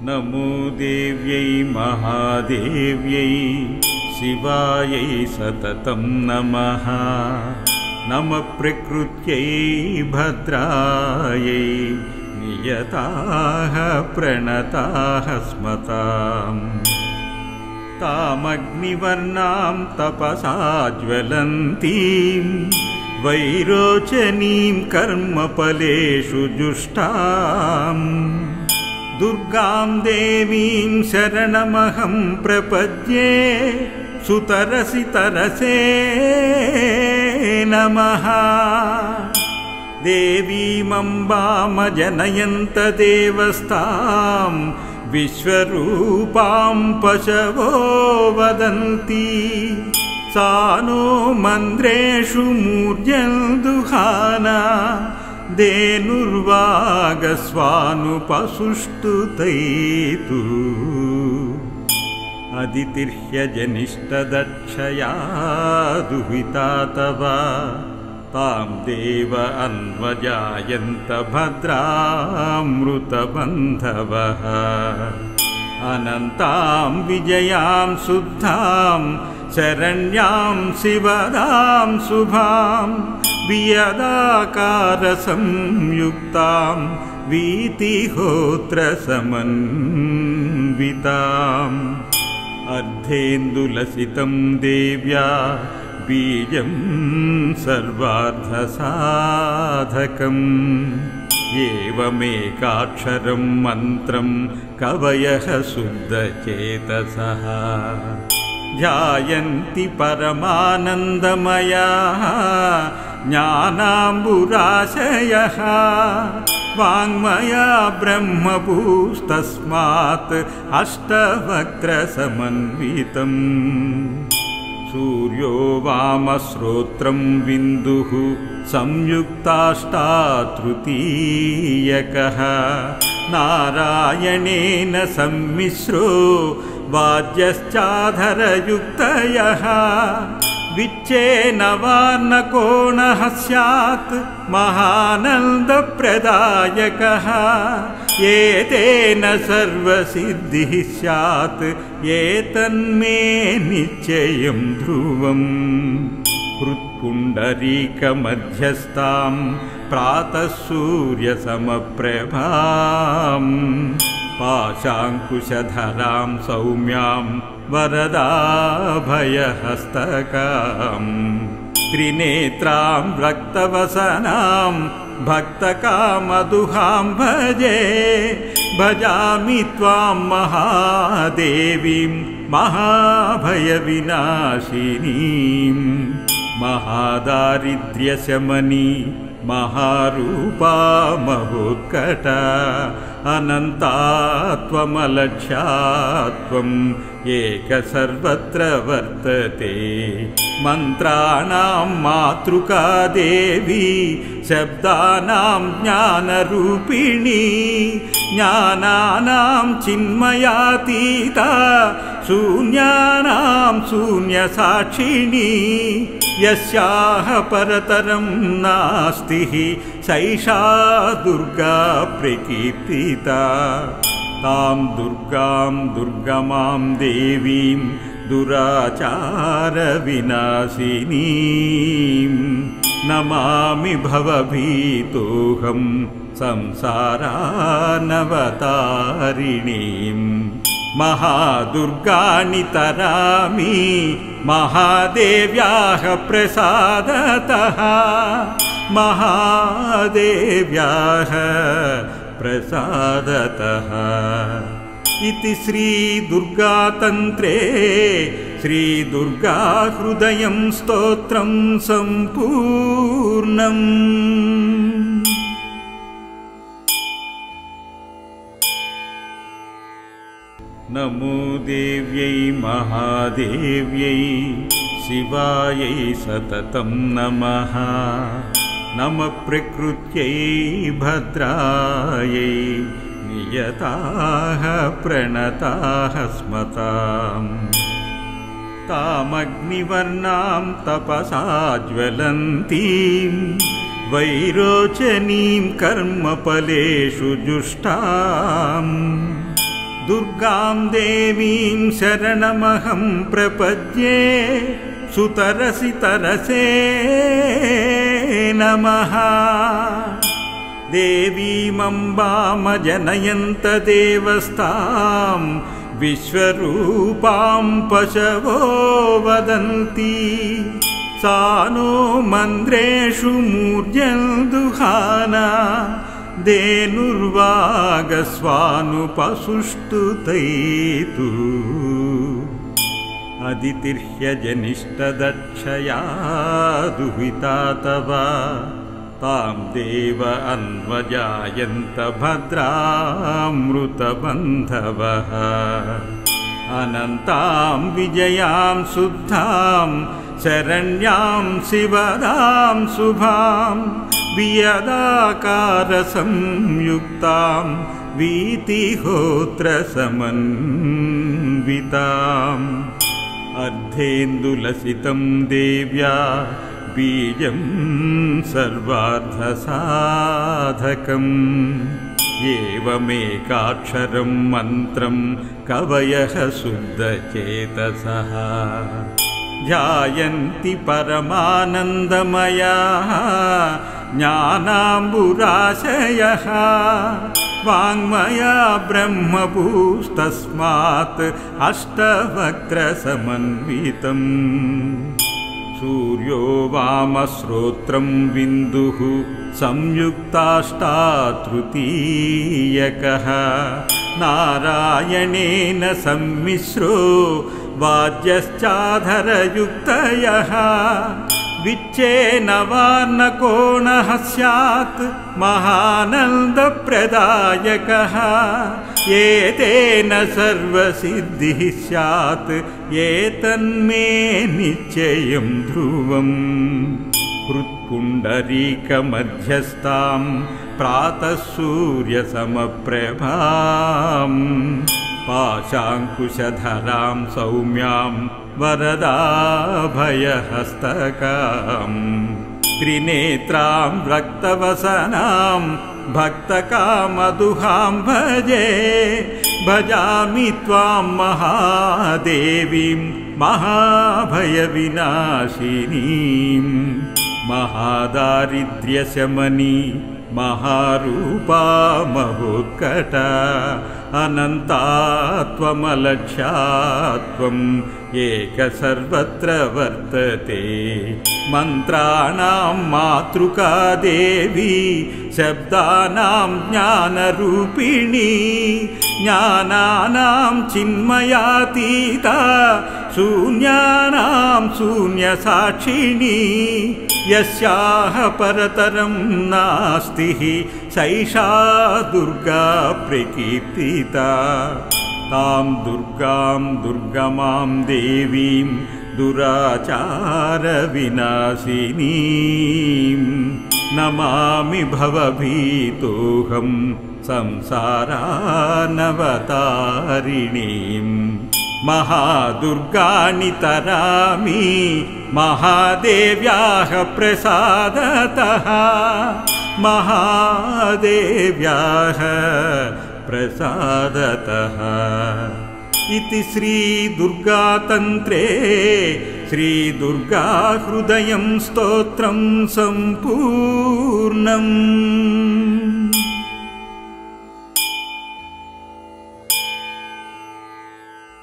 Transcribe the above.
नमो देव्यै महादेव्यै शिवायै सततं नमः। नमः प्रकृत्यै भद्रायै नियताः प्रणताः स्मताम्। तामग्निवर्णां तपसा ज्वलन्तीं वैरोचनीं कर्मफलेषु जुष्टाम् दुर्गां देवीं शरणमहं प्रपद्ये। सुतरसि तरसे नमः। देवीमम्बामजनयन्त देवस्तां विश्वरूपां पशवो वदन्ति। सा नो मन्द्रेषु मूर्जन्दुहाना धेनुर्वागस्वानुपसुष्टुतैतु। अदितिर्ह्यजनिष्ठदक्षया दुहिता तव तां देव अन्वजायन्त भद्रामृतबन्धवः। अनन्तां विजयां शुद्धां शरण्यां शिवदां शुभां वियदाकारसंयुक्तां वीतिहोत्रसमन्विताम्। अर्धेन्दुलसितं देव्या बीजं सर्वार्थसाधकम्। एवमेकाक्षरं मन्त्रं कवयः शुद्धचेतसः ध्यायन्ति परमानन्दमयाः ज्ञानाम्बुराशयः। वाङ्मया ब्रह्मभूस्तस्मात् अष्टवक्त्रसमन्वितम्। सूर्यो वामश्रोत्रं बिन्दुः संयुक्ताष्टातृतीयकः। नारायणेन सम्मिश्रो वाज्यश्चाधरयुक्तयः। विच्छेनवार्णकोणः स्यात् महानन्दप्रदायकः। एतेन सर्वसिद्धिः स्यात् एतन्मे निश्चयं ध्रुवम्। हृत्पुण्डरीकमध्यस्थां प्रातः सूर्यसमप्रभाम्। पाशाङ्कुशधरां सौम्यां वरदाभयहस्तकाम्। त्रिनेत्रां रक्तवसनां भक्तकामदुहां भजे। भजामि त्वां महादेवीं महाभयविनाशिनीं। महादारिद्र्यशमनी महारूपा महोत्कटा। अनन्ता त्वमलक्ष्या त्वम् एक सर्वत्र वर्तते। मन्त्राणां मातृका देवी शब्दानां ज्ञानरूपिणी। ज्ञानानां चिन्मयातीता शून्यानां शून्यसाक्षिणी। यस्याः परतरं नास्ति सैषा दुर्गा प्रकीर्तिता। तां दुर्गां दुर्गमां देवीं दुराचारविनाशिनीं नमामि भवभीतोऽहं संसारानवतारिणीम्। महादुर्गाणि तरामि महादेव्याः प्रसादतः। महादेव्याः प्रसादतः। इति श्रीदुर्गातन्त्रे श्रीदुर्गाहृदयं स्तोत्रं सम्पूर्णम्। नमो देव्यै महादेव्यै शिवायै सततं नमः। नमः प्रकृत्यै भद्रायै नियताः प्रणताः स्मताम्। तामग्निवर्णां तपसा ज्वलन्तीं वैरोचनीं कर्मफलेषु जुष्टाम्। दुर्गां देवीं शरणमहं प्रपद्ये सुतरसि तरसे नमः। देवीमम्बामजनयन्त देवस्तां विश्वरूपां पशवो वदन्ति। सा नो मन्द्रेषु मूर्जन्दुहाना धेनुर्वागस्वानुपसुष्टुतैतु। अदितिर्ह्यजनिष्ठदक्षया दुहिता तव तां देव अन्वजायन्त भद्रामृतबन्धवः। अनन्तां विजयां शुद्धां शरण्यां शिवदां शुभां वियदाकारसंयुक्तां वीतिहोत्रसमन्विताम्। अर्धेन्दुलसितं देव्या बीजं सर्वार्थसाधकम्। एवमेकाक्षरं मन्त्रं कवयः शुद्धचेतसः ध्यायन्ति परमानन्दमयाः ज्ञानाम्बुराशयः। वाङ्मया ब्रह्मभूस्तस्मात् अष्टवक्त्रसमन्वितम्। सूर्यो वामश्रोत्रं बिन्दुः संयुक्ताष्टातृतीयकः। नारायणेन सम्मिश्रो वाज्यश्चाधरयुक्तयः। विच्छेनवार्णकोणः स्यात् महानन्दप्रदायकः। एतेन सर्वसिद्धिः स्यात् एतन्मे निश्चयं ध्रुवम्। हृत्पुण्डरीकमध्यस्थां प्रातः सूर्यसमप्रभां पाशाङ्कुशधरां सौम्यां वरदाभयहस्तकां। त्रिनेत्रां रक्तवसनां भक्तकामदुहां भजे। भजामि त्वां महादेवीं महाभयविनाशिनीं। महादारिद्र्यशमनी महारूपा महोत्कटा। अनन्ता त्वमलक्ष्या त्वम् एक सर्वत्र वर्तते। मन्त्राणां मातृका देवी शब्दानां ज्ञानरूपिणी। ज्ञानानां चिन्मयातीता शून्यानां शून्यसाक्षिणी। यस्याः परतरं नास्ति सैषा दुर्गा प्रकीर्तिता। तां दुर्गां दुर्गमां देवीं दुराचारविनाशिनीं नमामि भवभीतोऽहं संसारानवतारिणीम्। महादुर्गाणि तरामि महादेव्याः प्रसादतः। महादेव्याः प्रसादतः। इति श्रीदुर्गातन्त्रे श्रीदुर्गाहृदयं स्तोत्रं सम्पूर्णम्।